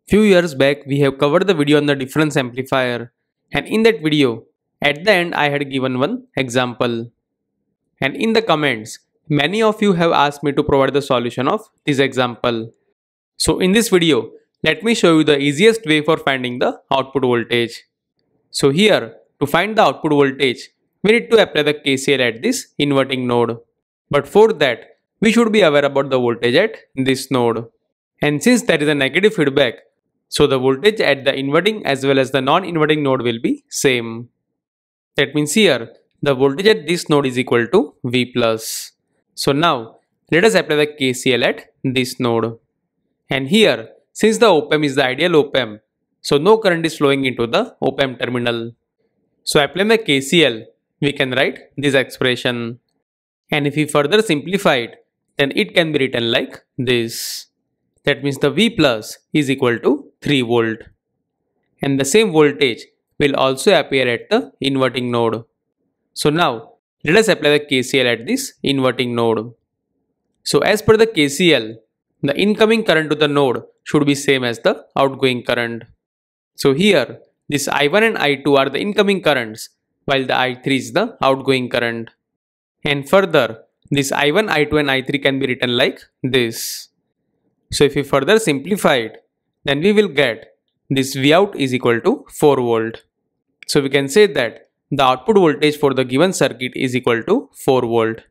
Few years back we have covered the video on the difference amplifier, and in that video at the end I had given one example. And in the comments many of you have asked me to provide the solution of this example. So in this video let me show you the easiest way for finding the output voltage. So here to find the output voltage we need to apply the KCL at this inverting node. But for that we should be aware about the voltage at this node. And since there is a negative feedback, so the voltage at the inverting as well as the non-inverting node will be same. That means here the voltage at this node is equal to V+. So now let us apply the KCL at this node. And here since the op-amp is the ideal op-amp, so no current is flowing into the op-amp terminal. So applying the KCL we can write this expression. And if we further simplify it, then it can be written like this. That means the V plus is equal to 3 volt. And the same voltage will also appear at the inverting node. So now let us apply the KCL at this inverting node. So as per the KCL, the incoming current to the node should be same as the outgoing current. So here this I1 and I2 are the incoming currents while the I3 is the outgoing current. And further this I1, I2 and I3 can be written like this. So if we further simplify it, then we will get this Vout is equal to 4 volt. So we can say that the output voltage for the given circuit is equal to 4 volt.